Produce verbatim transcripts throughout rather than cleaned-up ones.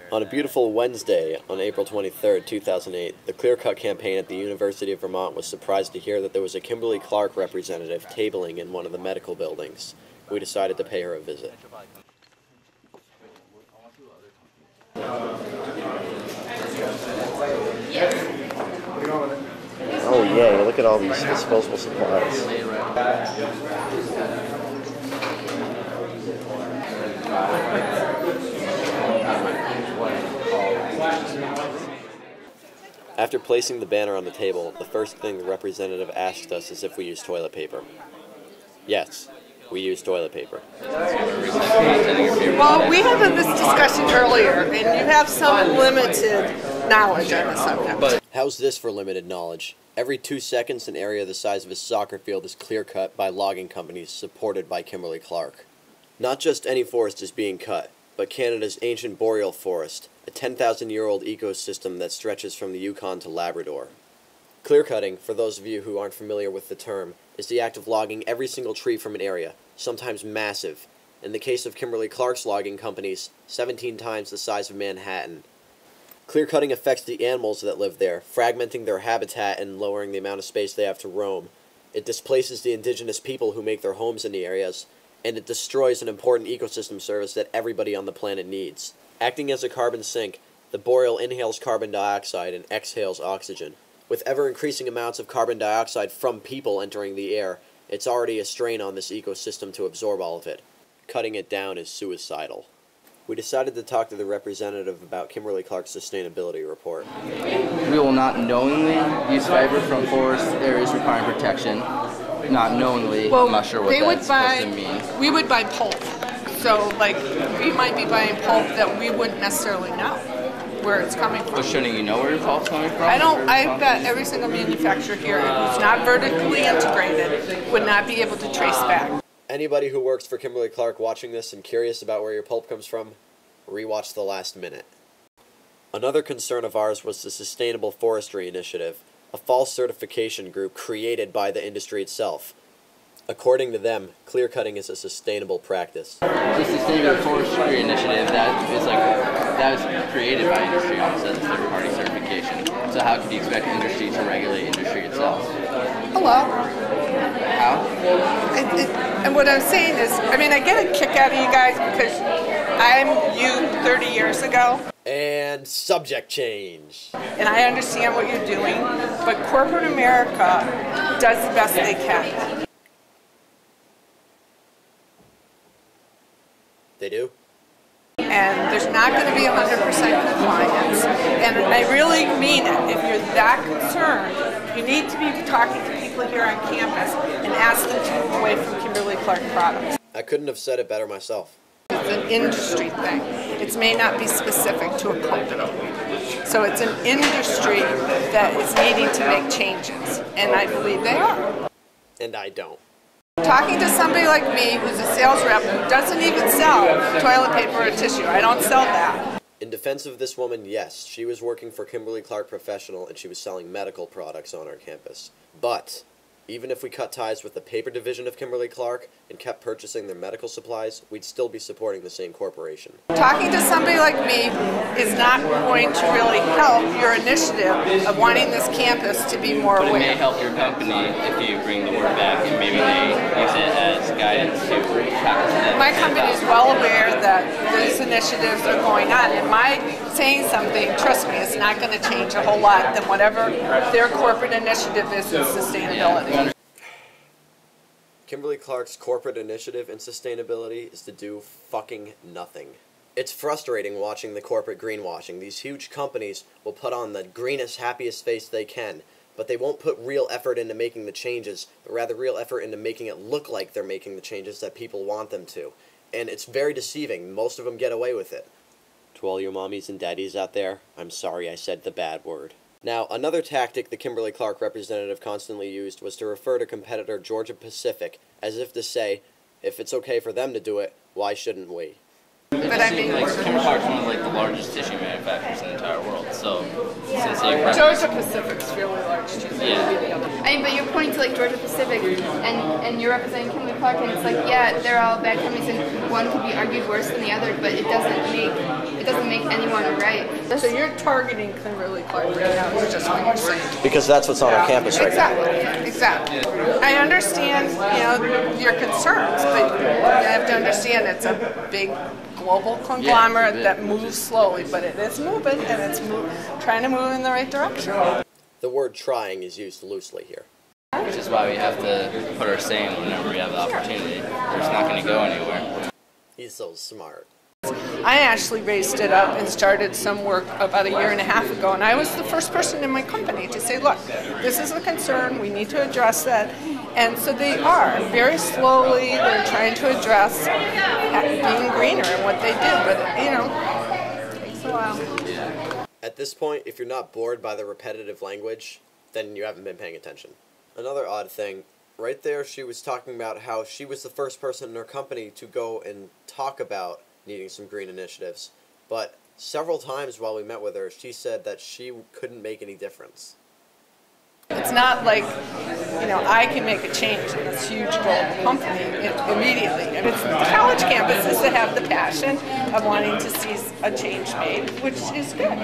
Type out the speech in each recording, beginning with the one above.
On a beautiful Wednesday, on April twenty-third, two thousand eight, the Clear Cut campaign at the University of Vermont was surprised to hear that there was a Kimberly-Clark representative tabling in one of the medical buildings. We decided to pay her a visit. Oh yeah, look at all these disposable supplies. After placing the banner on the table, the first thing the representative asked us is if we use toilet paper. Yes, we use toilet paper. Well, we had this discussion earlier, and you have some limited knowledge on the subject. How's this for limited knowledge? Every two seconds, an area the size of a soccer field is clear-cut by logging companies supported by Kimberly-Clark. Not just any forest is being cut, but Canada's ancient boreal forest, a ten thousand year old ecosystem that stretches from the Yukon to Labrador. Clear-cutting, for those of you who aren't familiar with the term, is the act of logging every single tree from an area, sometimes massive. In the case of Kimberly-Clark's logging companies, seventeen times the size of Manhattan. Clear-cutting affects the animals that live there, fragmenting their habitat and lowering the amount of space they have to roam. It displaces the indigenous people who make their homes in the areas, and it destroys an important ecosystem service that everybody on the planet needs. Acting as a carbon sink, the boreal inhales carbon dioxide and exhales oxygen. With ever-increasing amounts of carbon dioxide from people entering the air, it's already a strain on this ecosystem to absorb all of it. Cutting it down is suicidal. We decided to talk to the representative about Kimberly-Clark's sustainability report. We will not knowingly use fiber from forest areas requiring protection. Not knowingly, Well, I'm not sure what they would that's buy, supposed to mean. We would buy pulp. So, like, we might be buying pulp that we wouldn't necessarily know where it's coming from. But shouldn't you know where your pulp's coming from? I don't, I bet every single manufacturer here who's not vertically integrated would not be able to trace back. Anybody who works for Kimberly-Clark watching this and curious about where your pulp comes from, rewatch the last minute. Another concern of ours was the Sustainable Forestry Initiative, a false certification group created by the industry itself. According to them, clear-cutting is a sustainable practice. The Sustainable Forestry Initiative, that is like, that was created by industry almost as a third-party certification. So how could you expect industry to regulate industry itself? Hello. How? It, it, and what I'm saying is, I mean, I get a kick out of you guys because I'm you thirty years ago. And subject change. And I understand what you're doing, but corporate America does the best they can. They do? And there's not going to be one hundred percent compliance. And I really mean it. If you're that concerned, you need to be talking to people here on campus and ask them to move away from Kimberly-Clark products. I couldn't have said it better myself. It's an industry thing. It may not be specific to a company. So it's an industry that is needing to make changes. And I believe they are. And I don't. Talking to somebody like me who's a sales rep who doesn't even sell toilet paper or tissue. I don't sell that. In defense of this woman, yes, she was working for Kimberly-Clark Professional and she was selling medical products on our campus. But even if we cut ties with the paper division of Kimberly-Clark and kept purchasing their medical supplies, we'd still be supporting the same corporation. Talking to somebody like me is not going to really help your initiative of wanting this campus to be more But it aware. may help your company if you bring the word back and maybe they use it as guidance to tackle that. My company is well aware that these initiatives are going on, and my saying something, trust me, it's not going to change a whole lot than whatever their corporate initiative is in sustainability. Kimberly-Clark's corporate initiative in sustainability is to do fucking nothing. It's frustrating watching the corporate greenwashing. These huge companies will put on the greenest, happiest face they can, but they won't put real effort into making the changes, but rather real effort into making it look like they're making the changes that people want them to. And it's very deceiving. Most of them get away with it. To all you mommies and daddies out there, I'm sorry I said the bad word. Now, another tactic the Kimberly-Clark representative constantly used was to refer to competitor Georgia Pacific as if to say, if it's okay for them to do it, why shouldn't we? But I mean, like, Kimberly-Clark's one of like the largest tissue manufacturers in the entire world. So since they Georgia Pacific's really large too. So Yeah. maybe the other. I mean, but you're pointing to like Georgia Pacific, and and you're representing Kimberly-Clark, and it's like, yeah, they're all bad companies, and one could be argued worse than the other, but it doesn't make it doesn't make anyone right. So you're targeting Kimberly-Clark right now, is just what you're saying. Because that's what's on our campus right now. Exactly, exactly. I understand, you know, your concerns, but you have to understand it's a big global conglomerate yeah, that moves slowly, but it is moving, and it's move, trying to move in the right direction. The word trying is used loosely here. Which is why we have to put our say in whenever we have the opportunity. We're just not going to go anywhere. He's so smart. I actually raised it up and started some work about a year and a half ago, and I was the first person in my company to say, look, this is a concern, we need to address that. And so they are. Very slowly, they're trying to address being greener and what they do, but, you know, it takes a while. At this point, if you're not bored by the repetitive language, then you haven't been paying attention. Another odd thing, right there she was talking about how she was the first person in her company to go and talk about needing some green initiatives, but several times while we met with her, she said that she couldn't make any difference. It's not like, you know, I can make a change in this huge global company immediately. And it's the college campuses that have the passion of wanting to see a change made, which is good.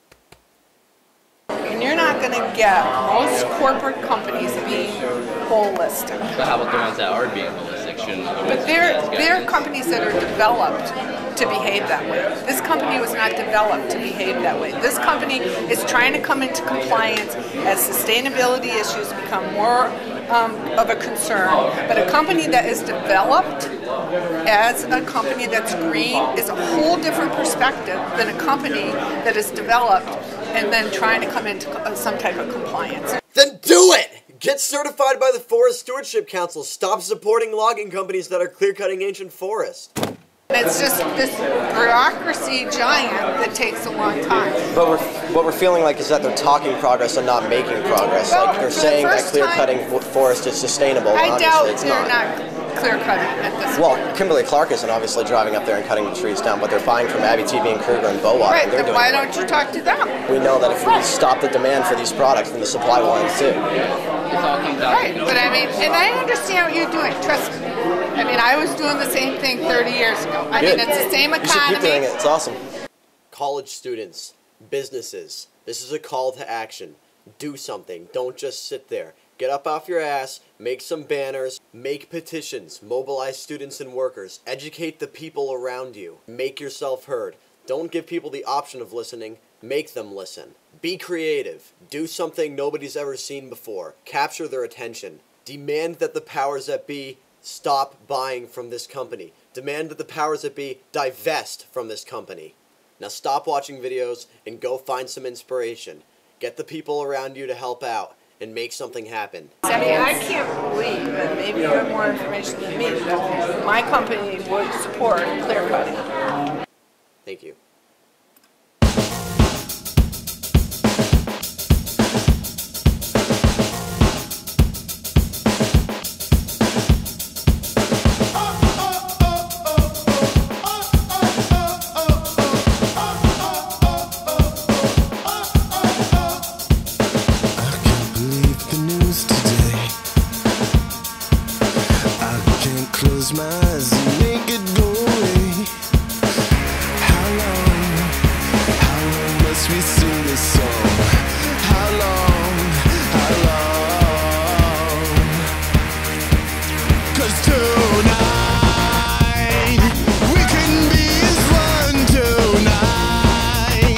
And you're not going to get most corporate companies being holistic. But how about the ones that are being holistic? Shouldn't the ones But they're, that they're companies that are developed to behave that way. This company was not developed to behave that way. This company is trying to come into compliance as sustainability issues become more um, of a concern. But a company that is developed as a company that's green is a whole different perspective than a company that is developed and then trying to come into some type of compliance. Then do it! Get certified by the Forest Stewardship Council. Stop supporting logging companies that are clear-cutting ancient forests. It's just this bureaucracy giant that takes a long time. But we're, what we're feeling like is that they're talking progress and not making progress. Well, like they're for the saying that first clear-cutting time- forest is sustainable. I Obviously, doubt it's they're not. not clear-cutting at this Well, point. Kimberly-Clark isn't obviously driving up there and cutting the trees down, but they're buying from Abby T V and Kruger and Bowater. Right, and they're then doing why it. don't you talk to them? We know that if we stop the demand for these products, then the supply will end too. Right, but I mean, and I understand what you're doing, trust me. I mean, I was doing the same thing thirty years ago. I Good. mean, it's the same You should keep doing economy. it. It's awesome. College students, businesses, this is a call to action. Do something. Don't just sit there. Get up off your ass, make some banners, make petitions, mobilize students and workers, educate the people around you, make yourself heard. Don't give people the option of listening, make them listen. Be creative. Do something nobody's ever seen before. Capture their attention. Demand that the powers that be stop buying from this company. Demand that the powers that be divest from this company. Now stop watching videos and go find some inspiration. Get the people around you to help out and make something happen. I mean, I can't believe that maybe you have more information than me, that my company would support clear cutting. Thank you. Close my eyes and make it go away. How long, how long must we sing this song? How long, how long? 'Cause tonight we can be as one tonight.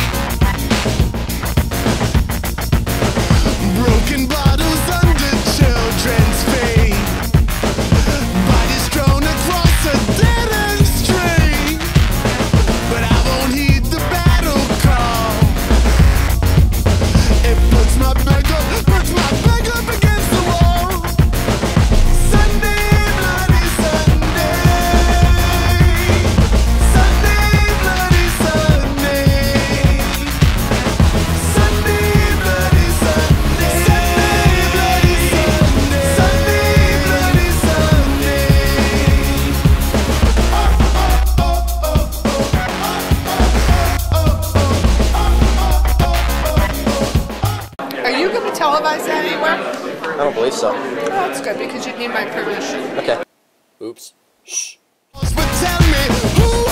Broken bottles under children's feet. Televise that anywhere? I don't believe so. Oh, that's good because you need my permission. Okay. Oops. Shh. But tell me who